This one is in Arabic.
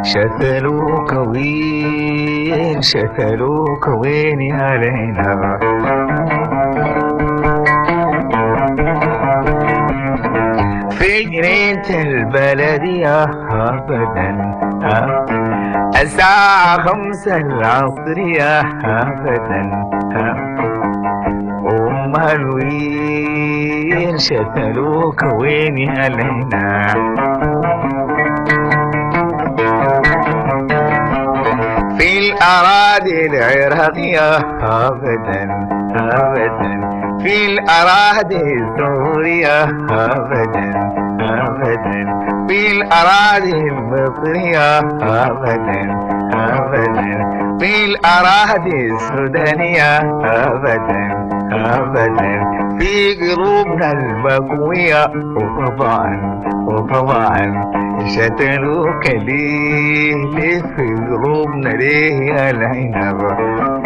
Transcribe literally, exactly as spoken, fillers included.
شتلوك وين شتلوك وين يا العنب في جنينة البلدية أبدا الساعة خمسة العصرية أبدا أمال وين شتلوك وين يا العنب في الأراضي العراقية أبدا أبدا في الأراضي السورية أبدا أبدا في الأراضي المصرية أبدا أبدا في الأراضي السودانية أبدا أبدا في قلوبنا المكوية وطبعا وطبعا شتلوك ليه ليه في قلوبنا ليه يا العنب